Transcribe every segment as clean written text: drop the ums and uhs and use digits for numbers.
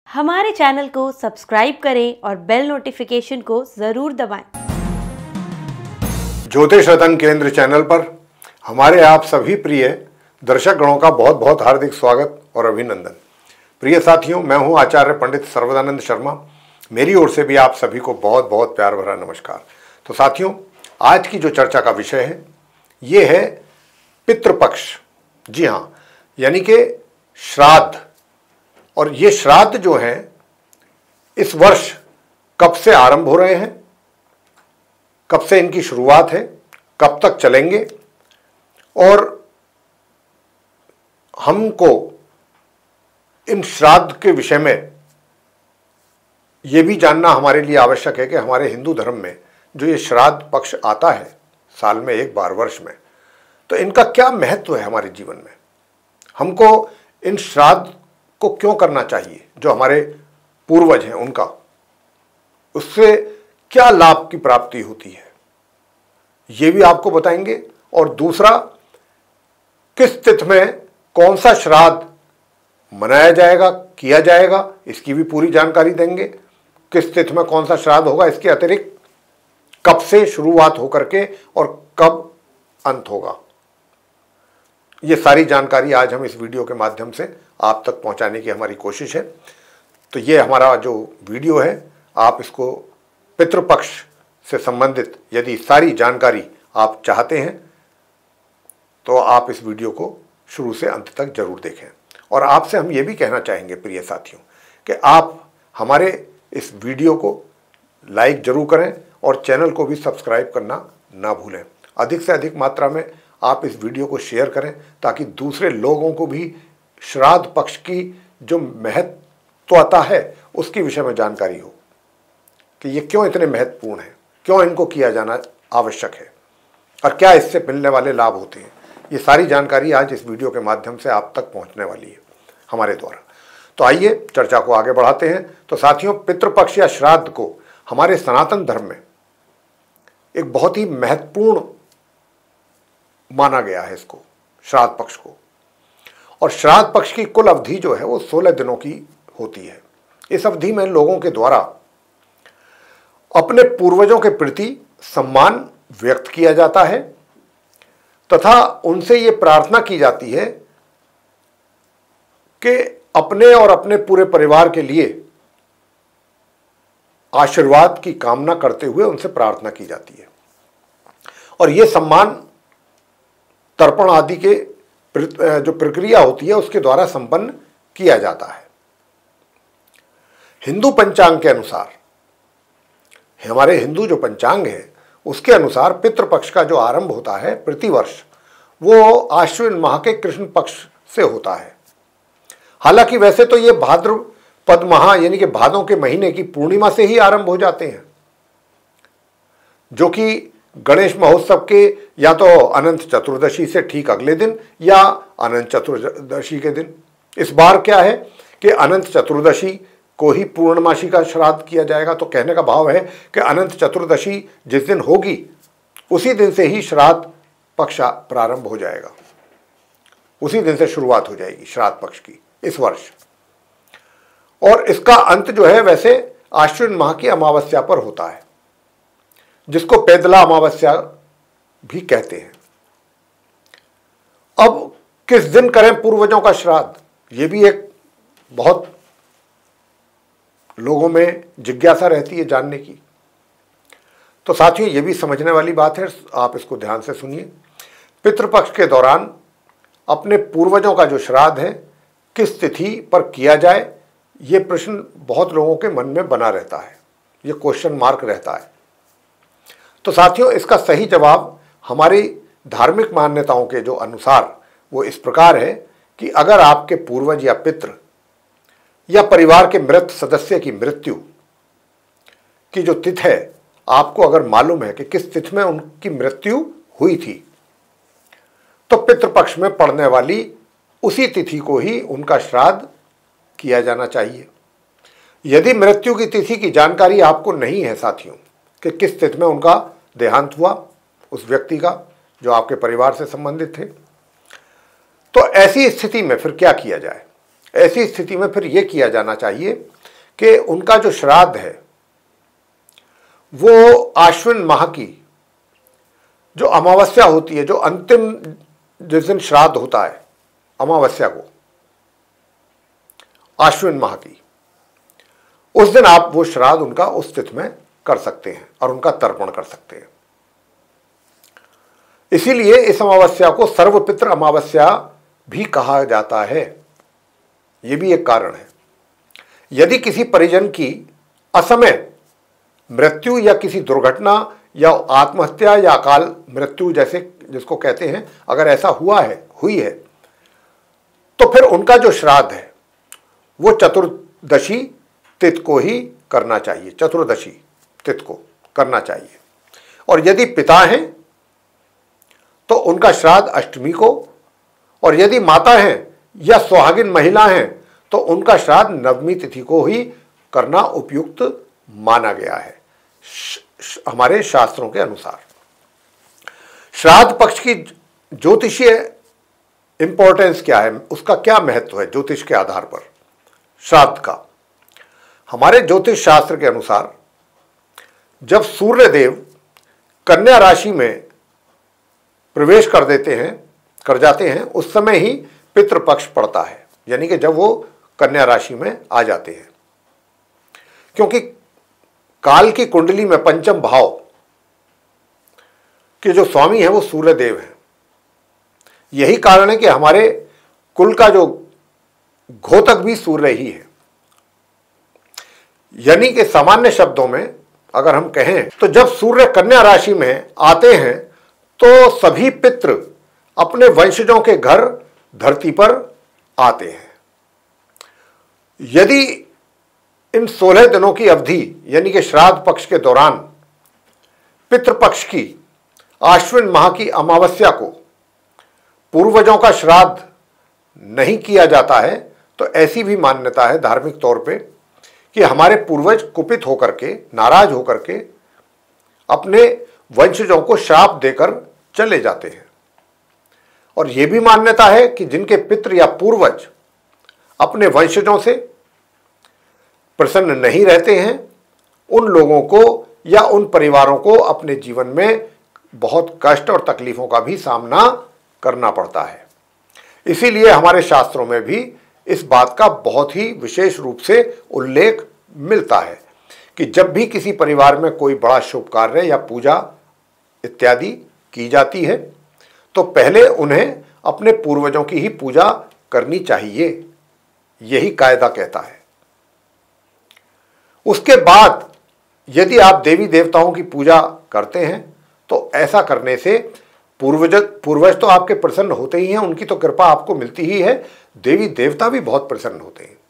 हमारे चैनल को सब्सक्राइब करें और बेल नोटिफिकेशन को जरूर दबाएं। ज्योतिष रतन केंद्र चैनल पर हमारे आप सभी प्रिय दर्शक गणों का बहुत बहुत हार्दिक स्वागत और अभिनंदन। प्रिय साथियों, मैं हूं आचार्य पंडित सर्वदानंद शर्मा। मेरी ओर से भी आप सभी को बहुत बहुत प्यार भरा नमस्कार। तो साथियों, आज की जो चर्चा का विषय है ये है पितृपक्ष। जी हाँ, यानी कि श्राद्ध। और ये श्राद्ध जो हैं इस वर्ष कब से आरंभ हो रहे हैं, कब से इनकी शुरुआत है, कब तक चलेंगे, और हमको इन श्राद्ध के विषय में ये भी जानना हमारे लिए आवश्यक है कि हमारे हिंदू धर्म में जो ये श्राद्ध पक्ष आता है साल में एक बार वर्ष में, तो इनका क्या महत्व है हमारे जीवन में। हमको इन श्राद्ध को क्यों करना चाहिए, जो हमारे पूर्वज हैं उनका, उससे क्या लाभ की प्राप्ति होती है, ये भी आपको बताएंगे। और दूसरा, किस तिथि में कौन सा श्राद्ध मनाया जाएगा, किया जाएगा, इसकी भी पूरी जानकारी देंगे। किस तिथि में कौन सा श्राद्ध होगा, इसके अतिरिक्त कब से शुरुआत होकर के और कब अंत होगा, ये सारी जानकारी आज हम इस वीडियो के माध्यम से आप तक पहुंचाने की हमारी कोशिश है। तो ये हमारा जो वीडियो है, आप इसको पितृपक्ष से संबंधित यदि सारी जानकारी आप चाहते हैं तो आप इस वीडियो को शुरू से अंत तक जरूर देखें। और आपसे हम ये भी कहना चाहेंगे प्रिय साथियों कि आप हमारे इस वीडियो को लाइक जरूर करें और चैनल को भी सब्सक्राइब करना ना भूलें। अधिक से अधिक मात्रा में आप इस वीडियो को शेयर करें ताकि दूसरे लोगों को भी श्राद्ध पक्ष की जो महत्वता है उसके विषय में जानकारी हो कि ये क्यों इतने महत्वपूर्ण है, क्यों इनको किया जाना आवश्यक है और क्या इससे मिलने वाले लाभ होते हैं। ये सारी जानकारी आज इस वीडियो के माध्यम से आप तक पहुंचने वाली है हमारे द्वारा। तो आइए चर्चा को आगे बढ़ाते हैं। तो साथियों, पितृपक्ष या श्राद्ध को हमारे सनातन धर्म में एक बहुत ही महत्वपूर्ण माना गया है, इसको श्राद्ध पक्ष को। और श्राद्ध पक्ष की कुल अवधि जो है वो 16 दिनों की होती है। इस अवधि में लोगों के द्वारा अपने पूर्वजों के प्रति सम्मान व्यक्त किया जाता है तथा उनसे ये प्रार्थना की जाती है कि अपने और अपने पूरे परिवार के लिए आशीर्वाद की कामना करते हुए उनसे प्रार्थना की जाती है। और ये सम्मान तर्पण आदि के जो प्रक्रिया होती है उसके द्वारा संपन्न किया जाता है। हिंदू पंचांग के अनुसार, हमारे हिंदू जो पंचांग है उसके अनुसार पितृपक्ष का जो आरंभ होता है प्रतिवर्ष वो आश्विन माह के कृष्ण पक्ष से होता है। हालांकि वैसे तो ये भाद्रपद माह यानी कि भादों के महीने की पूर्णिमा से ही आरंभ हो जाते हैं, जो कि गणेश महोत्सव के या तो अनंत चतुर्दशी से ठीक अगले दिन या अनंत चतुर्दशी के दिन। इस बार क्या है कि अनंत चतुर्दशी को ही पूर्णमासी का श्राद्ध किया जाएगा। तो कहने का भाव है कि अनंत चतुर्दशी जिस दिन होगी उसी दिन से ही श्राद्ध पक्ष प्रारंभ हो जाएगा, उसी दिन से शुरुआत हो जाएगी श्राद्ध पक्ष की इस वर्ष। और इसका अंत जो है वैसे आश्विन माह की अमावस्या पर होता है, जिसको पैदला अमावस्या भी कहते हैं। अब किस दिन करें पूर्वजों का श्राद्ध, ये भी एक बहुत लोगों में जिज्ञासा रहती है जानने की। तो साथियों, ये भी समझने वाली बात है, आप इसको ध्यान से सुनिए। पितृपक्ष के दौरान अपने पूर्वजों का जो श्राद्ध है किस तिथि पर किया जाए, ये प्रश्न बहुत लोगों के मन में बना रहता है, ये क्वेश्चन मार्क रहता है। तो साथियों, इसका सही जवाब हमारी धार्मिक मान्यताओं के जो अनुसार वो इस प्रकार है कि अगर आपके पूर्वज या पितृ या परिवार के मृत सदस्य की मृत्यु की जो तिथि है, आपको अगर मालूम है कि किस तिथि में उनकी मृत्यु हुई थी, तो पितृपक्ष में पड़ने वाली उसी तिथि को ही उनका श्राद्ध किया जाना चाहिए। यदि मृत्यु की तिथि की जानकारी आपको नहीं है साथियों कि किस तिथि में उनका देहांत हुआ उस व्यक्ति का जो आपके परिवार से संबंधित थे, तो ऐसी स्थिति में फिर क्या किया जाए। ऐसी स्थिति में फिर यह किया जाना चाहिए कि उनका जो श्राद्ध है वो आश्विन माह की जो अमावस्या होती है, जो अंतिम जिस दिन श्राद्ध होता है अमावस्या को, आश्विन माह की, उस दिन आप वो श्राद्ध उनका उस तिथि में कर सकते हैं और उनका तर्पण कर सकते हैं। इसीलिए इस अमावस्या को सर्वपितृ अमावस्या भी कहा जाता है। यह भी एक कारण है। यदि किसी परिजन की असमय मृत्यु या किसी दुर्घटना या आत्महत्या या अकाल मृत्यु जैसे जिसको कहते हैं, अगर ऐसा हुई है तो फिर उनका जो श्राद्ध है वो चतुर्दशी तिथि को ही करना चाहिए, चतुर्दशी तिथि को करना चाहिए। और यदि पिता हैं तो उनका श्राद्ध अष्टमी को, और यदि माता हैं या सुहागिन महिला हैं तो उनका श्राद्ध नवमी तिथि को ही करना उपयुक्त माना गया है हमारे शास्त्रों के अनुसार। श्राद्ध पक्ष की ज्योतिषीय इंपॉर्टेंस क्या है, उसका क्या महत्व है ज्योतिष के आधार पर श्राद्ध का? हमारे ज्योतिष शास्त्र के अनुसार जब सूर्य देव कन्या राशि में प्रवेश कर जाते हैं उस समय ही पितृपक्ष पड़ता है, यानी कि जब वो कन्या राशि में आ जाते हैं। क्योंकि काल की कुंडली में पंचम भाव के जो स्वामी हैं वो सूर्य देव हैं। यही कारण है कि हमारे कुल का जो घोतक भी सूर्य ही है। यानी कि सामान्य शब्दों में अगर हम कहें तो जब सूर्य कन्या राशि में आते हैं तो सभी पितृ अपने वंशजों के घर धरती पर आते हैं। यदि इन 16 दिनों की अवधि यानी कि श्राद्ध पक्ष के दौरान पितृपक्ष की आश्विन माह की अमावस्या को पूर्वजों का श्राद्ध नहीं किया जाता है तो ऐसी भी मान्यता है धार्मिक तौर पे कि हमारे पूर्वज कुपित होकर के, नाराज होकर के अपने वंशजों को श्राप देकर चले जाते हैं। और यह भी मान्यता है कि जिनके पितृ या पूर्वज अपने वंशजों से प्रसन्न नहीं रहते हैं उन लोगों को या उन परिवारों को अपने जीवन में बहुत कष्ट और तकलीफों का भी सामना करना पड़ता है। इसीलिए हमारे शास्त्रों में भी इस बात का बहुत ही विशेष रूप से उल्लेख मिलता है कि जब भी किसी परिवार में कोई बड़ा शुभ कार्य या पूजा इत्यादि की जाती है तो पहले उन्हें अपने पूर्वजों की ही पूजा करनी चाहिए, यही कायदा कहता है। उसके बाद यदि आप देवी देवताओं की पूजा करते हैं तो ऐसा करने से पूर्वज तो आपके प्रसन्न होते ही हैं, उनकी तो कृपा आपको मिलती ही है, देवी देवता भी बहुत प्रसन्न होते हैं।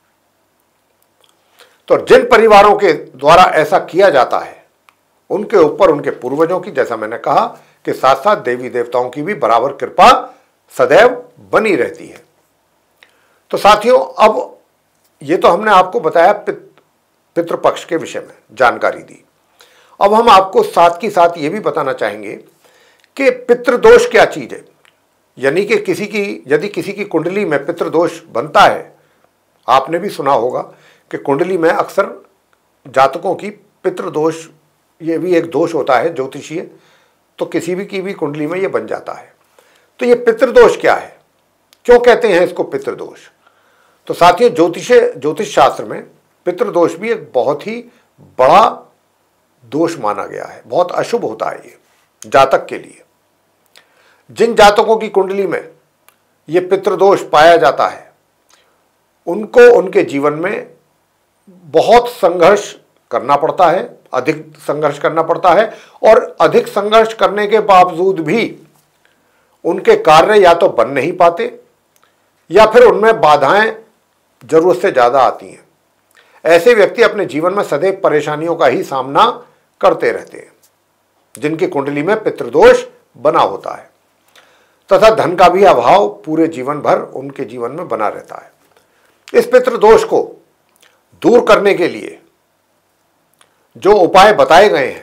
तो जिन परिवारों के द्वारा ऐसा किया जाता है उनके ऊपर उनके पूर्वजों की, जैसा मैंने कहा, कि साथ साथ देवी देवताओं की भी बराबर कृपा सदैव बनी रहती है। तो साथियों, अब ये तो हमने आपको बताया पितृपक्ष के विषय में जानकारी दी। अब हम आपको साथ ही साथ ये भी बताना चाहेंगे कि पितृदोष क्या चीज है। यानी कि यदि किसी की कुंडली में पितृदोष बनता है, आपने भी सुना होगा कि कुंडली में अक्सर जातकों की पितृदोष, ये भी एक दोष होता है ज्योतिषीय, तो किसी भी की भी कुंडली में ये बन जाता है। तो ये पितृदोष क्या है, क्यों कहते हैं इसको पितृदोष? तो साथियों, ज्योतिष शास्त्र में पितृदोष भी एक बहुत ही बड़ा दोष माना गया है, बहुत अशुभ होता है ये जातक के लिए। जिन जातकों की कुंडली में ये पितृदोष पाया जाता है उनको उनके जीवन में बहुत संघर्ष करना पड़ता है, अधिक संघर्ष करना पड़ता है, और अधिक संघर्ष करने के बावजूद भी उनके कार्य या तो बन नहीं पाते या फिर उनमें बाधाएं जरूरत से ज्यादा आती हैं। ऐसे व्यक्ति अपने जीवन में सदैव परेशानियों का ही सामना करते रहते हैं जिनकी कुंडली में पितृदोष बना होता है, तथा धन का भी अभाव पूरे जीवन भर उनके जीवन में बना रहता है। इस पितृदोष को दूर करने के लिए जो उपाय बताए गए हैं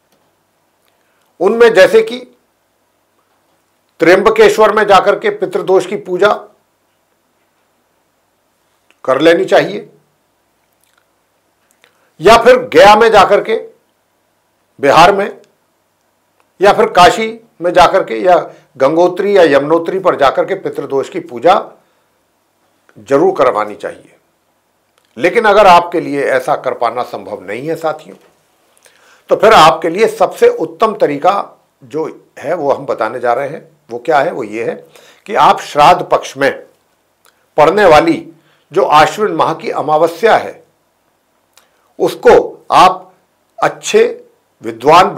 उनमें जैसे कि त्र्यंबकेश्वर में जाकर के पितृदोष की पूजा कर लेनी चाहिए। या फिर गया में जाकर के, बिहार में, या फिर काशी में जाकर के, या गंगोत्री या यमुनोत्री पर जाकर के पितृदोष की पूजा जरूर करवानी चाहिए। लेकिन अगर आपके लिए ऐसा कर पाना संभव नहीं है साथियों, तो फिर आपके लिए सबसे उत्तम तरीका जो है वो हम बताने जा रहे हैं। वो क्या है? वो ये है कि आप श्राद्ध पक्ष में पड़ने वाली जो आश्विन माह की अमावस्या है उसको आप अच्छे विद्वान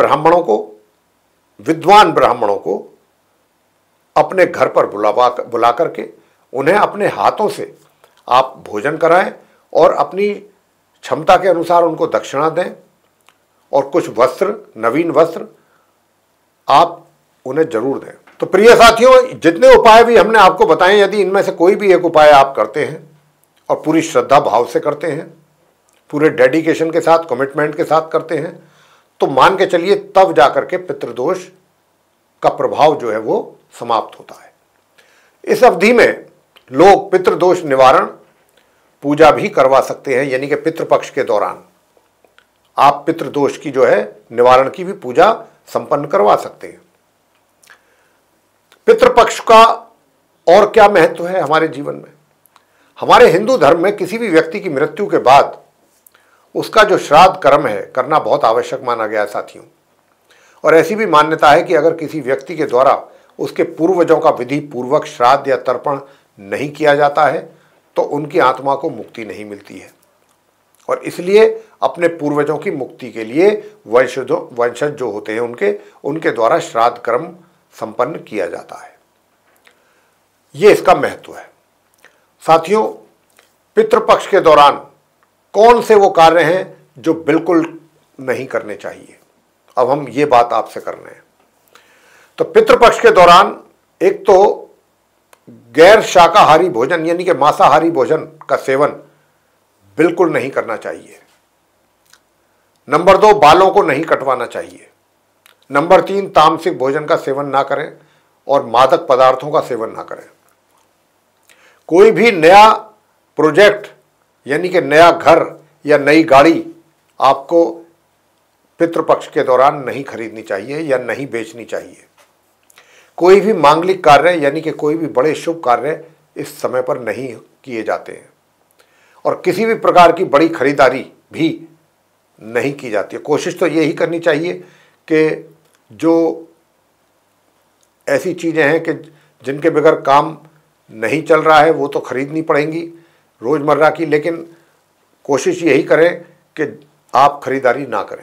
ब्राह्मणों को अपने घर पर बुला करके उन्हें अपने हाथों से आप भोजन कराएं और अपनी क्षमता के अनुसार उनको दक्षिणा दें, और कुछ वस्त्र, नवीन वस्त्र आप उन्हें जरूर दें। तो प्रिय साथियों, जितने उपाय भी हमने आपको बताए, यदि इनमें से कोई भी एक उपाय आप करते हैं और पूरी श्रद्धा भाव से करते हैं, पूरे डेडिकेशन के साथ, कमिटमेंट के साथ करते हैं, तो मान के चलिए तब जाकर के पितृदोष का प्रभाव जो है वो समाप्त होता है। इस अवधि में लोग पितृदोष निवारण पूजा भी करवा सकते हैं, यानी कि पितृपक्ष के दौरान आप पितृदोष की जो है निवारण की भी पूजा संपन्न करवा सकते हैं। पितृपक्ष का और क्या महत्व है हमारे जीवन में? हमारे हिंदू धर्म में किसी भी व्यक्ति की मृत्यु के बाद उसका जो श्राद्ध कर्म है करना बहुत आवश्यक माना गया है साथियों। और ऐसी भी मान्यता है कि अगर किसी व्यक्ति के द्वारा उसके पूर्वजों का विधि पूर्वक श्राद्ध या तर्पण नहीं किया जाता है तो उनकी आत्मा को मुक्ति नहीं मिलती है, और इसलिए अपने पूर्वजों की मुक्ति के लिए वंशज जो होते हैं उनके द्वारा श्राद्ध कर्म संपन्न किया जाता है। ये इसका महत्व है। साथियों, पितृपक्ष के दौरान कौन से वो कार्य हैं जो बिल्कुल नहीं करने चाहिए, अब हम ये बात आपसे कर रहे हैं। तो पितृपक्ष के दौरान एक तो गैर शाकाहारी भोजन यानी कि मांसाहारी भोजन का सेवन बिल्कुल नहीं करना चाहिए। नंबर 2, बालों को नहीं कटवाना चाहिए। नंबर 3, तामसिक भोजन का सेवन ना करें और मादक पदार्थों का सेवन ना करें। कोई भी नया प्रोजेक्ट यानी कि नया घर या नई गाड़ी आपको पितृपक्ष के दौरान नहीं खरीदनी चाहिए या नहीं बेचनी चाहिए। कोई भी मांगलिक कार्य यानी कि कोई भी बड़े शुभ कार्य इस समय पर नहीं किए जाते हैं, और किसी भी प्रकार की बड़ी खरीदारी भी नहीं की जाती है। कोशिश तो यही करनी चाहिए कि जो ऐसी चीज़ें हैं कि जिनके बगैर काम नहीं चल रहा है वो तो खरीदनी पड़ेंगी रोज़मर्रा की, लेकिन कोशिश यही करें कि आप खरीदारी ना करें।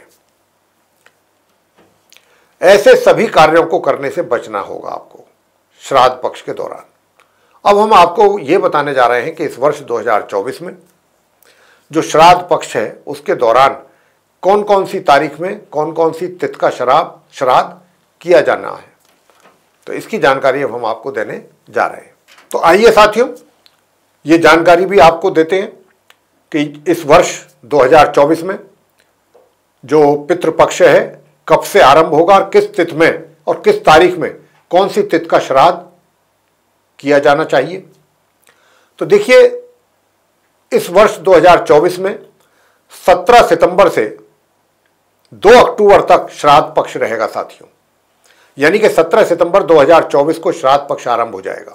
ऐसे सभी कार्यों को करने से बचना होगा आपको श्राद्ध पक्ष के दौरान। अब हम आपको ये बताने जा रहे हैं कि इस वर्ष 2024 में जो श्राद्ध पक्ष है उसके दौरान कौन कौन सी तारीख में कौन कौन सी तिथि का श्राद्ध किया जाना है। तो इसकी जानकारी अब हम आपको देने जा रहे हैं। तो आइए साथियों, ये जानकारी भी आपको देते हैं कि इस वर्ष 2024 में जो पितृपक्ष है कब से आरंभ होगा और किस तिथि में और किस तारीख में कौन सी तिथि का श्राद्ध किया जाना चाहिए। तो देखिए, इस वर्ष 2024 में 17 सितंबर से 2 अक्टूबर तक श्राद्ध पक्ष रहेगा साथियों, यानी कि 17 सितंबर 2024 को श्राद्ध पक्ष आरंभ हो जाएगा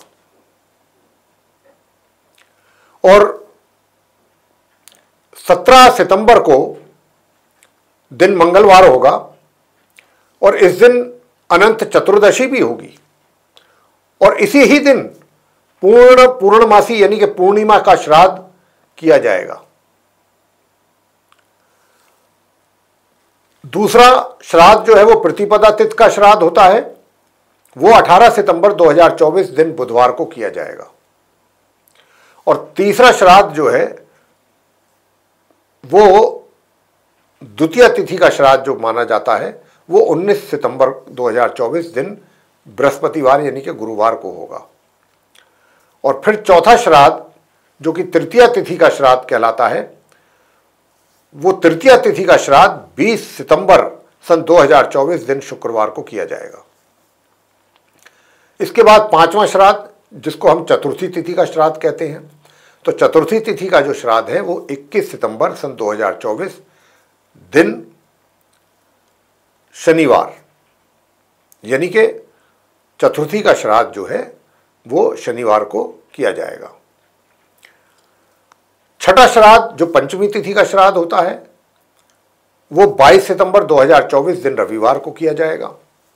और 17 सितंबर को दिन मंगलवार होगा और इस दिन अनंत चतुर्दशी भी होगी और इसी ही दिन पूर्णमासी यानी कि पूर्णिमा का श्राद्ध किया जाएगा। दूसरा श्राद्ध जो है वो प्रतिपदा तिथि का श्राद्ध होता है, वो 18 सितंबर 2024 दिन बुधवार को किया जाएगा। और तीसरा श्राद्ध जो है वो द्वितीय तिथि का श्राद्ध जो माना जाता है वो 19 सितंबर 2024 दिन बृहस्पतिवार यानी कि गुरुवार को होगा। और फिर चौथा श्राद्ध जो कि तृतीय तिथि का श्राद्ध कहलाता है, वो तृतीय तिथि का श्राद्ध 20 सितंबर सन 2024 दिन शुक्रवार को किया जाएगा। इसके बाद पांचवा श्राद्ध जिसको हम चतुर्थी तिथि का श्राद्ध कहते हैं, तो चतुर्थी तिथि का जो श्राद्ध है वो 21 सितंबर सन 2024 दिन शनिवार, यानी कि चतुर्थी का श्राद्ध जो है वो शनिवार को किया जाएगा। छठा श्राद्ध जो पंचमी तिथि का श्राद्ध होता है वो 22 सितंबर 2024 दिन रविवार को किया जाएगा।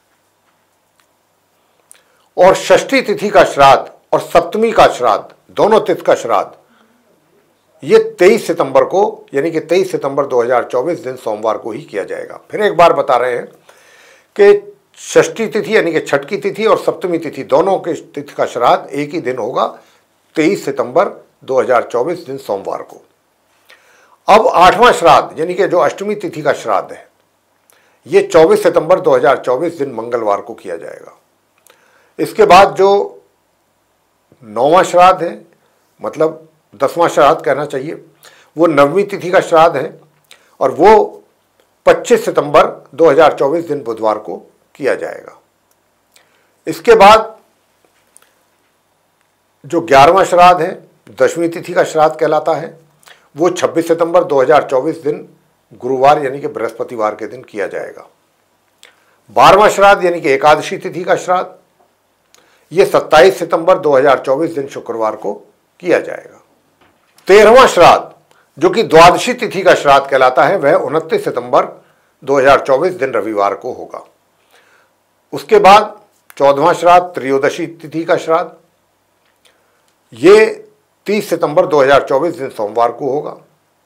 और षष्ठी तिथि का श्राद्ध और सप्तमी का श्राद्ध, दोनों तिथि का श्राद्ध, ये 23 सितंबर को यानी कि 23 सितंबर 2024 दिन सोमवार को ही किया जाएगा। फिर एक बार बता रहे हैं कि षष्ठी तिथि यानी कि छठ की तिथि और सप्तमी तिथि दोनों के तिथि का श्राद्ध एक ही दिन होगा, 23 सितंबर 2024 दिन सोमवार को। अब आठवां श्राद्ध यानी कि जो अष्टमी तिथि का श्राद्ध है ये 24 सितंबर 2024 दिन मंगलवार को किया जाएगा। इसके बाद जो नौवां श्राद्ध है, मतलब 10वां श्राद्ध कहना चाहिए, वो नवमी तिथि का श्राद्ध है और वो 25 सितंबर 2024 दिन बुधवार को किया जाएगा। इसके बाद जो 11वां श्राद्ध है, दशमी तिथि का श्राद्ध कहलाता है, वो 26 सितंबर 2024 दिन गुरुवार यानी कि बृहस्पतिवार के दिन किया जाएगा। 12वां श्राद्ध यानी कि एकादशी तिथि का श्राद्ध ये 27 सितंबर 2024 दिन शुक्रवार को किया जाएगा। 13वां श्राद्ध जो कि द्वादशी तिथि का श्राद्ध कहलाता है वह 29 सितंबर 2024 दिन रविवार को होगा। उसके बाद 14वां श्राद्ध त्रयोदशी तिथि का श्राद्ध ये 30 सितंबर 2024 दिन सोमवार को होगा।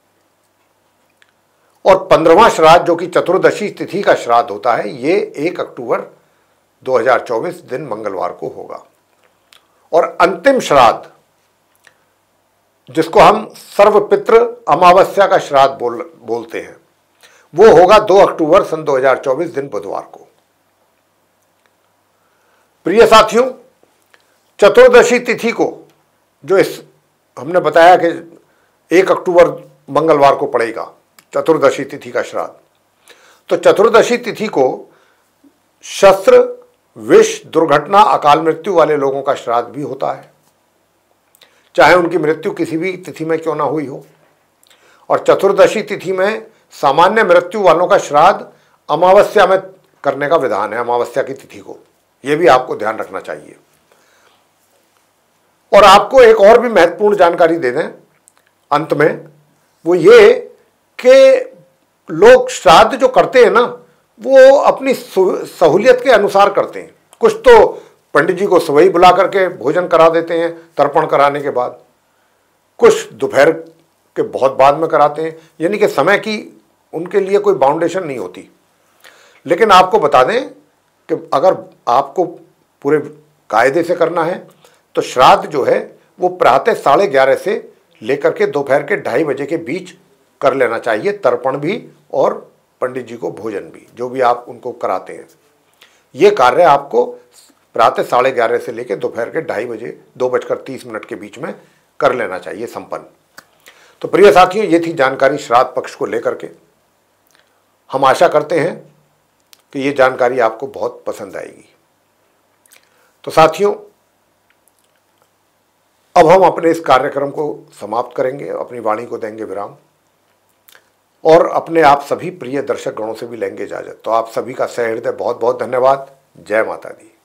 और 15वां श्राद्ध जो कि चतुर्दशी तिथि का श्राद्ध होता है ये 1 अक्टूबर 2024 दिन मंगलवार को होगा। और अंतिम श्राद्ध जिसको हम सर्वपितृ अमावस्या का श्राद्ध बोलते हैं वो होगा 2 अक्टूबर सन 2024 दिन बुधवार को। प्रिय साथियों, चतुर्दशी तिथि को जो इस हमने बताया कि 1 अक्टूबर मंगलवार को पड़ेगा चतुर्दशी तिथि का श्राद्ध, तो चतुर्दशी तिथि को शस्त्र, विष, दुर्घटना, अकाल मृत्यु वाले लोगों का श्राद्ध भी होता है, चाहे उनकी मृत्यु किसी भी तिथि में क्यों ना हुई हो। और चतुर्दशी तिथि में सामान्य मृत्यु वालों का श्राद्ध अमावस्या में करने का विधान है, अमावस्या की तिथि को, यह भी आपको ध्यान रखना चाहिए। और आपको एक और भी महत्वपूर्ण जानकारी दे दें अंत में, वो ये कि लोग श्राद्ध जो करते हैं ना वो अपनी सहूलियत के अनुसार करते हैं। कुछ तो पंडित जी को सुबह ही बुला करके भोजन करा देते हैं तर्पण कराने के बाद, कुछ दोपहर के बहुत बाद में कराते हैं, यानी कि समय की उनके लिए कोई बाउंडेशन नहीं होती। लेकिन आपको बता दें कि अगर आपको पूरे कायदे से करना है तो श्राद्ध जो है वो प्रातः 11:30 से लेकर के दोपहर के 2:30 बजे के बीच कर लेना चाहिए, तर्पण भी और पंडित जी को भोजन भी, जो भी आप उनको कराते हैं। ये कार्य आपको प्रातः 11:30 से लेकर दोपहर के 2:30 बजे 2:30 के बीच में कर लेना चाहिए संपन्न। तो प्रिय साथियों, ये थी जानकारी श्राद्ध पक्ष को लेकर के। हम आशा करते हैं कि ये जानकारी आपको बहुत पसंद आएगी। तो साथियों, अब हम अपने इस कार्यक्रम को समाप्त करेंगे, अपनी वाणी को देंगे विराम और अपने आप सभी प्रिय दर्शक गणों से भी लेंगे इजाजत। तो आप सभी का सहृदय बहुत बहुत धन्यवाद। जय माता दी।